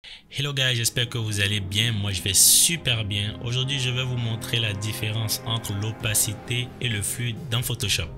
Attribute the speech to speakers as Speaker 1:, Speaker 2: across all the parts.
Speaker 1: Hello guys, j'espère que vous allez bien. Moi je vais super bien. Aujourd'hui je vais vous montrer la différence entre l'opacité et le flux dans Photoshop.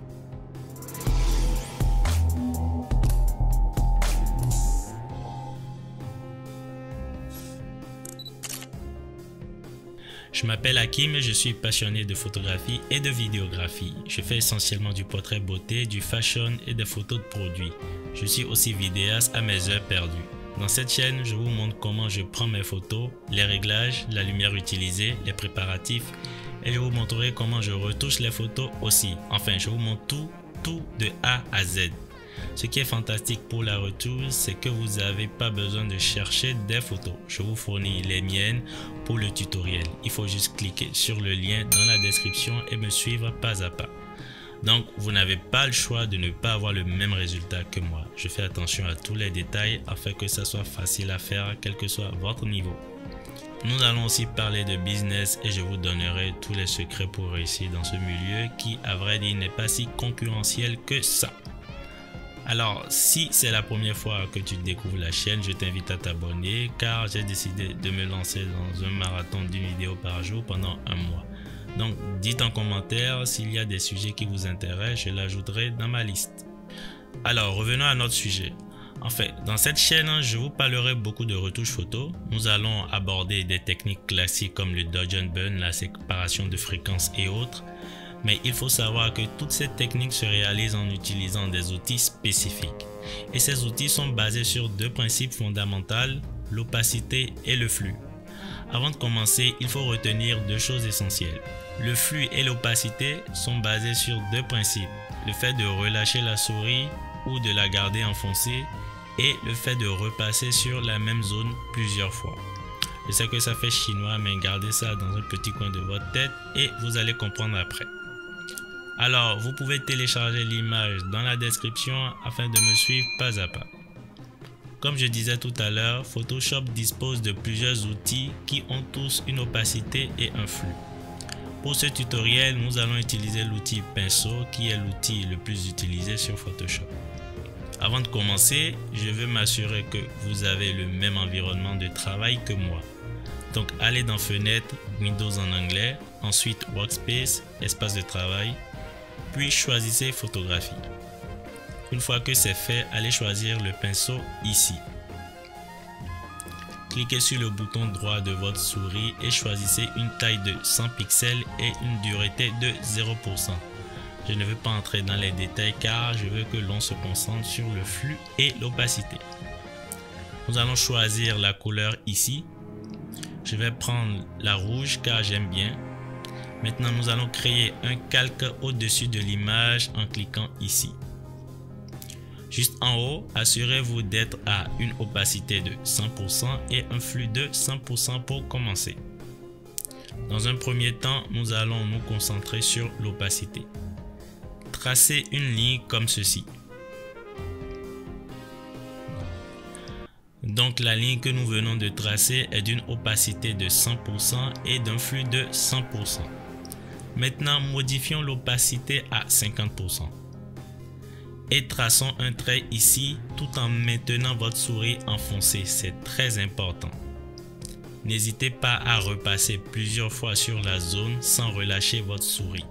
Speaker 1: Je m'appelle Hakim et je suis passionné de photographie et de vidéographie. Je fais essentiellement du portrait beauté, du fashion et des photos de produits. Je suis aussi vidéaste à mes heures perdues. Dans cette chaîne, je vous montre comment je prends mes photos, les réglages, la lumière utilisée, les préparatifs et je vous montrerai comment je retouche les photos aussi. Enfin, je vous montre tout de A à Z. Ce qui est fantastique pour la retouche, c'est que vous n'avez pas besoin de chercher des photos. Je vous fournis les miennes pour le tutoriel. Il faut juste cliquer sur le lien dans la description et me suivre pas à pas. Donc, vous n'avez pas le choix de ne pas avoir le même résultat que moi. Je fais attention à tous les détails afin que ça soit facile à faire, quel que soit votre niveau. Nous allons aussi parler de business et je vous donnerai tous les secrets pour réussir dans ce milieu qui, à vrai dire, n'est pas si concurrentiel que ça. Alors, si c'est la première fois que tu découvres la chaîne, je t'invite à t'abonner car j'ai décidé de me lancer dans un marathon d'une vidéo par jour pendant un mois. Donc, dites en commentaire s'il y a des sujets qui vous intéressent, je l'ajouterai dans ma liste. Alors, revenons à notre sujet. En fait, dans cette chaîne, je vous parlerai beaucoup de retouches photo. Nous allons aborder des techniques classiques comme le dodge and burn, la séparation de fréquences et autres. Mais il faut savoir que toutes ces techniques se réalisent en utilisant des outils spécifiques. Et ces outils sont basés sur deux principes fondamentaux, l'opacité et le flux. Avant de commencer, il faut retenir deux choses essentielles. Le flux et l'opacité sont basés sur deux principes. Le fait de relâcher la souris ou de la garder enfoncée et le fait de repasser sur la même zone plusieurs fois. Je sais que ça fait chinois, mais gardez ça dans un petit coin de votre tête et vous allez comprendre après. Alors, vous pouvez télécharger l'image dans la description afin de me suivre pas à pas. Comme je disais tout à l'heure, Photoshop dispose de plusieurs outils qui ont tous une opacité et un flux. Pour ce tutoriel, nous allons utiliser l'outil pinceau qui est l'outil le plus utilisé sur Photoshop. Avant de commencer, je veux m'assurer que vous avez le même environnement de travail que moi. Donc allez dans Fenêtre, Windows en anglais, ensuite Workspace, espace de travail, puis choisissez Photographie. Une fois que c'est fait, allez choisir le pinceau ici. Cliquez sur le bouton droit de votre souris et choisissez une taille de 100 pixels et une dureté de 0%. Je ne veux pas entrer dans les détails car je veux que l'on se concentre sur le flux et l'opacité. Nous allons choisir la couleur ici. Je vais prendre la rouge car j'aime bien. Maintenant, nous allons créer un calque au-dessus de l'image en cliquant ici. Juste en haut, assurez-vous d'être à une opacité de 100% et un flux de 100% pour commencer. Dans un premier temps, nous allons nous concentrer sur l'opacité. Tracez une ligne comme ceci. Donc la ligne que nous venons de tracer est d'une opacité de 100% et d'un flux de 100%. Maintenant, modifions l'opacité à 50%. Et traçons un trait ici tout en maintenant votre souris enfoncée, c'est très important. N'hésitez pas à repasser plusieurs fois sur la zone sans relâcher votre souris.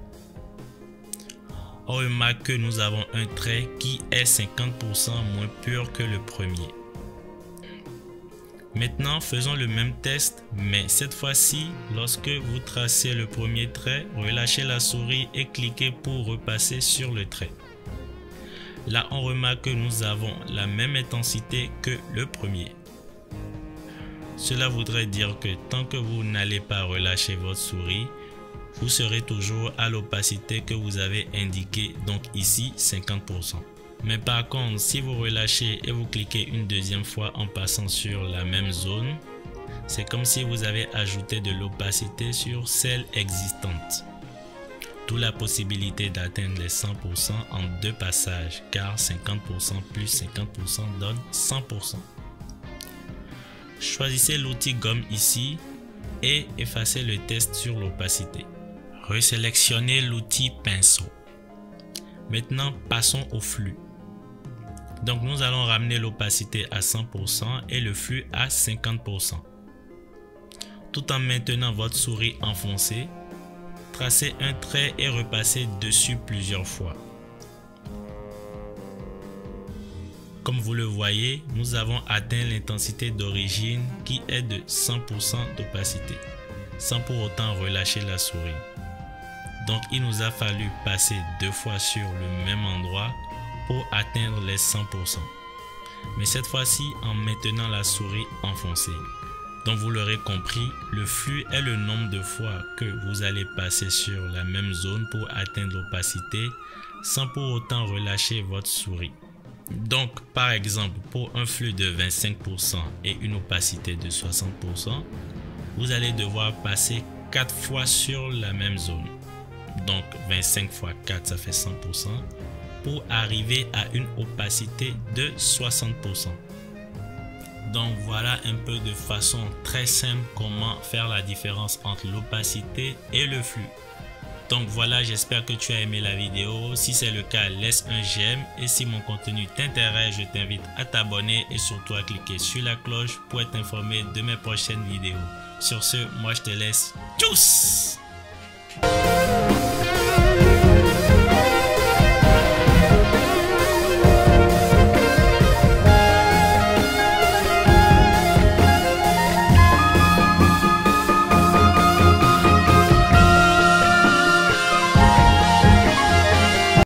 Speaker 1: On remarque que nous avons un trait qui est 50% moins pur que le premier. Maintenant, faisons le même test, mais cette fois-ci, lorsque vous tracez le premier trait, relâchez la souris et cliquez pour repasser sur le trait. Là, on remarque que nous avons la même intensité que le premier. Cela voudrait dire que tant que vous n'allez pas relâcher votre souris, vous serez toujours à l'opacité que vous avez indiquée, donc ici 50%. Mais par contre, si vous relâchez et vous cliquez une deuxième fois en passant sur la même zone, c'est comme si vous avez ajouté de l'opacité sur celle existante. D'où la possibilité d'atteindre les 100% en deux passages, car 50% plus 50% donne 100%. Choisissez l'outil gomme ici et effacez le test sur l'opacité. Resélectionnez l'outil pinceau. Maintenant, passons au flux. Donc nous allons ramener l'opacité à 100% et le flux à 50%. Tout en maintenant votre souris enfoncée, tracez un trait et repassez dessus plusieurs fois. Comme vous le voyez, nous avons atteint l'intensité d'origine qui est de 100% d'opacité, sans pour autant relâcher la souris. Donc il nous a fallu passer 2 fois sur le même endroit pour atteindre les 100%. Mais cette fois-ci en maintenant la souris enfoncée. Donc vous l'aurez compris, le flux est le nombre de fois que vous allez passer sur la même zone pour atteindre l'opacité sans pour autant relâcher votre souris. Donc par exemple, pour un flux de 25% et une opacité de 60%, vous allez devoir passer 4 fois sur la même zone. Donc 25 fois 4, ça fait 100% pour arriver à une opacité de 60%. Donc voilà un peu de façon très simple comment faire la différence entre l'opacité et le flux. Donc voilà, j'espère que tu as aimé la vidéo. Si c'est le cas, laisse un j'aime. Et si mon contenu t'intéresse, je t'invite à t'abonner et surtout à cliquer sur la cloche pour être informé de mes prochaines vidéos. Sur ce, moi je te laisse. Tchuss!